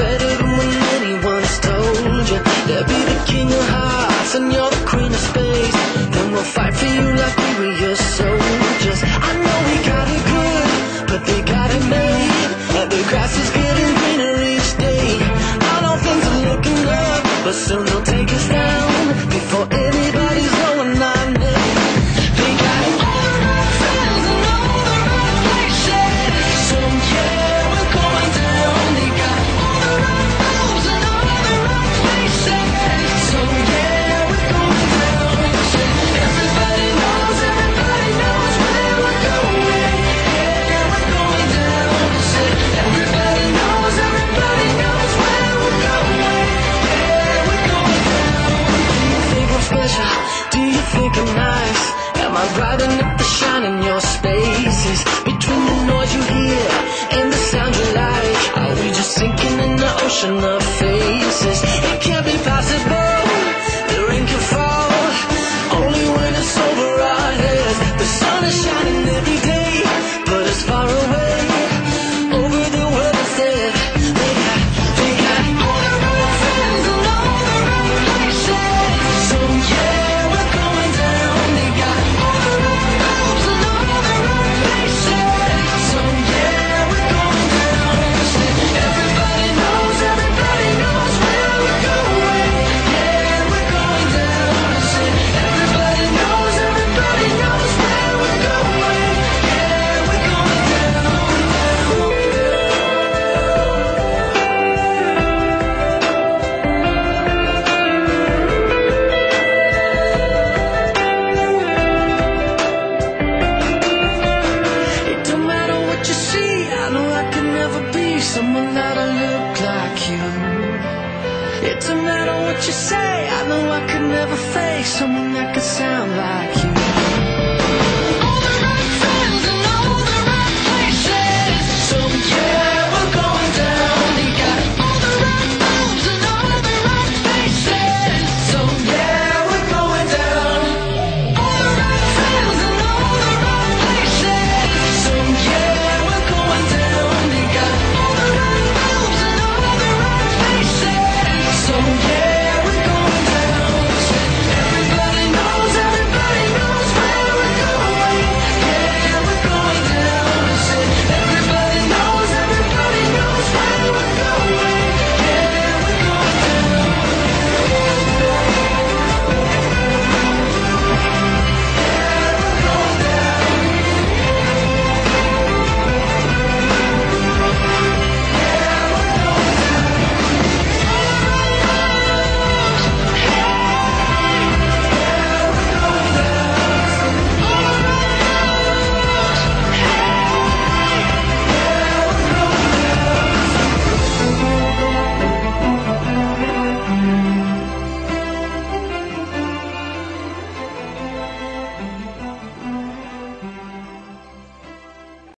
better than when anyone's told you. They'll be the king of hearts and you're the queen of spades. Then we'll fight for you like we were your soldiers. I know we got it good, but they got it made. And the grass is getting greener each day. I know things are looking up, but soon they'll take us down before anybody's going our name. They got all the right friends and all the right places. So yeah, we're going down. They got all the right moves and all the right places. So yeah, we're going down. Everybody knows where we're going. Yeah, we're going down. Everybody knows where we're going. Yeah, we're going down. Do you think I'm special? Do you think I'm nice? Am I riding up the shine in your spaces? Between the noise you hear and the sound you like, are we just sinking in the ocean of faces? It can't be possible, the rain can fall only when it's over our heads. The sun is shining every day, but it's far away over the world instead. They got all the right friends and all the right places. So yeah, we're going down. They got all the right moves and all the right places. So yeah, we're going down. Everybody knows where we're going. Yeah, we're going down. Everybody knows where we're going. Yeah, we're going down. It don't matter what you see, I know I could never be someone that'll look like you. It don't matter what you say, I know I could never face someone that could sound like you.